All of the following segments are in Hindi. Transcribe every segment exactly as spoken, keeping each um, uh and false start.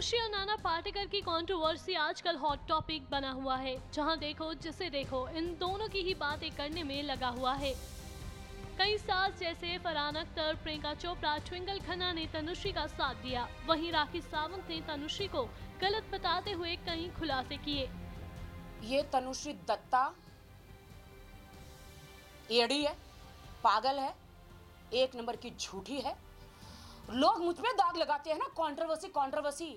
तनुश्री और नाना पाटेकर की कंट्रोवर्सी आजकल हॉट टॉपिक बना हुआ है। जहां देखो जिसे देखो इन दोनों की ही बातें करने में लगा हुआ है। कई सास जैसे फरहान अख्तर, प्रियंका चोपड़ा, ट्विंकल खन्ना ने तनुश्री का साथ दिया। वहीं राखी सावंत ने तनुश्री को गलत बताते हुए कई खुलासे किए। ये तनुश्री दत्ता एड़ी है, पागल है, एक नंबर की झूठी है। लोग मुझ पे दाग लगाते हैं ना, कंट्रोवर्सी कंट्रोवर्सी।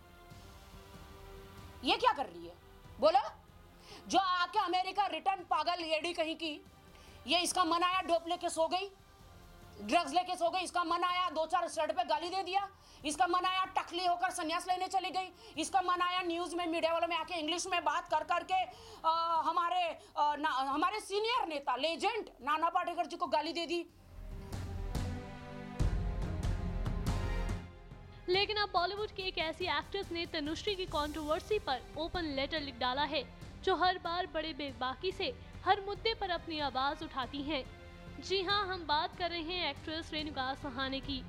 ये क्या कर रही है बोलो? जो आके अमेरिका रिटर्न पागल एड़ी कहीं की, ये इसका मन आया डोप लेके सो गई, ड्रग्स लेके सो गई, इसका मन आया दो चार स्टड पे गाली दे दिया, इसका मन आया टकली होकर संन्यास लेने चली गई, इसका मन आया न्यूज में मीडिया वालों में आके इंग्लिश में बात कर करके आ, हमारे आ, ना, हमारे सीनियर नेता लेजेंड नाना पाटेकर जी को गाली दे दी। लेकिन अब बॉलीवुड की एक ऐसी एक्ट्रेस ने तनुश्री की कंट्रोवर्सी पर ओपन लेटर लिख डाला है, जो हर बार बड़े बेबाकी से हर मुद्दे पर अपनी आवाज उठाती हैं। जी हां, हम बात कर रहे हैं एक्ट्रेस रेणुका सहाने की।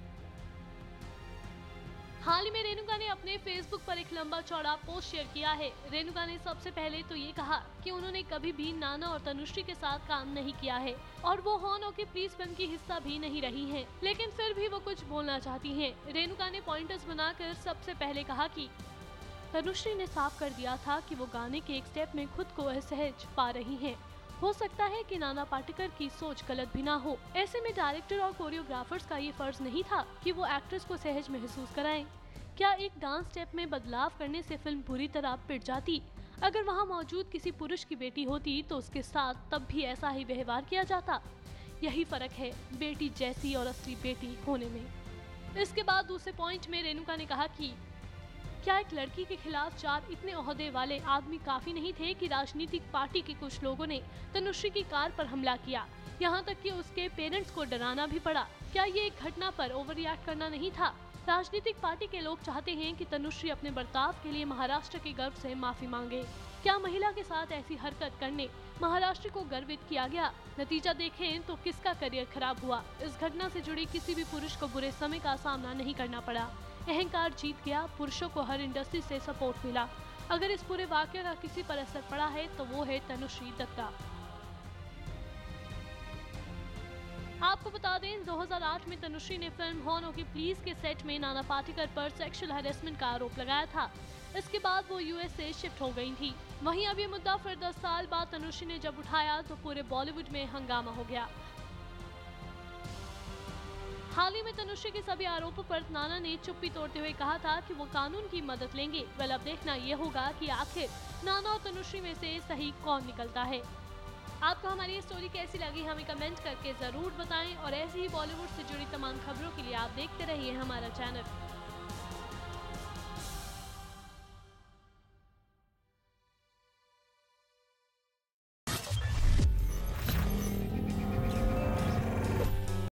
हाल ही में रेणुका ने अपने फेसबुक पर एक लंबा चौड़ा पोस्ट शेयर किया है। रेणुका ने सबसे पहले तो ये कहा कि उन्होंने कभी भी नाना और तनुश्री के साथ काम नहीं किया है और वो हॉन ओके प्लीज फिल्म की हिस्सा भी नहीं रही हैं। लेकिन फिर भी वो कुछ बोलना चाहती हैं। रेणुका ने पॉइंटर्स बनाकर सबसे पहले कहा कि तनुश्री ने साफ कर दिया था कि वो गाने के एक स्टेप में खुद को असहज पा रही हैं। हो सकता है कि नाना पाटेकर की सोच गलत भी ना हो। ऐसे में डायरेक्टर और कोरियोग्राफर्स का ये फर्ज नहीं था कि वो एक्ट्रेस को सहज महसूस कराएं। क्या एक डांस स्टेप में बदलाव करने से फिल्म पूरी तरह पिट जाती? अगर वहाँ मौजूद किसी पुरुष की बेटी होती तो उसके साथ तब भी ऐसा ही व्यवहार किया जाता। यही फर्क है बेटी जैसी और असली बेटी होने में। इसके बाद दूसरे पॉइंट में रेणुका ने कहा कि क्या एक लड़की के खिलाफ चार इतने ओहदे वाले आदमी काफी नहीं थे कि राजनीतिक पार्टी के कुछ लोगों ने तनुश्री की कार पर हमला किया, यहाँ तक कि उसके पेरेंट्स को डराना भी पड़ा? क्या ये एक घटना पर ओवर रिएक्ट करना नहीं था? राजनीतिक पार्टी के लोग चाहते हैं कि तनुश्री अपने बर्ताव के लिए महाराष्ट्र के गर्व से माफी मांगे। क्या महिला के साथ ऐसी हरकत करने महाराष्ट्र को गर्वित किया गया? नतीजा देखें तो किसका करियर खराब हुआ। इस घटना से जुड़ी किसी भी पुरुष को बुरे समय का सामना नहीं करना पड़ा। अहंकार जीत गया, पुरुषों को हर इंडस्ट्री से सपोर्ट मिला। अगर इस पूरे वाकये का किसी पर असर पड़ा है तो वो है तनुश्री दत्ता। आपको बता दें, दो हज़ार आठ में तनुश्री ने फिल्म हॉन ओके प्लीज के सेट में नाना पाटेकर पर सेक्सुअल हैरेसमेंट का आरोप लगाया था। इसके बाद वो यूएस से शिफ्ट हो गई थी। वहीं अब ये मुद्दा फिर दस साल बाद तनुश्री ने जब उठाया तो पूरे बॉलीवुड में हंगामा हो गया। हाल ही में तनुश्री के सभी आरोपों पर नाना ने चुप्पी तोड़ते हुए कहा था कि वो कानून की मदद लेंगे। वेल, अब देखना ये होगा कि आखिर नाना और तनुश्री में से सही कौन निकलता है। आपको हमारी ये स्टोरी कैसी लगी हमें कमेंट करके जरूर बताएं और ऐसी ही बॉलीवुड से जुड़ी तमाम खबरों के लिए आप देखते रहिए हमारा चैनल।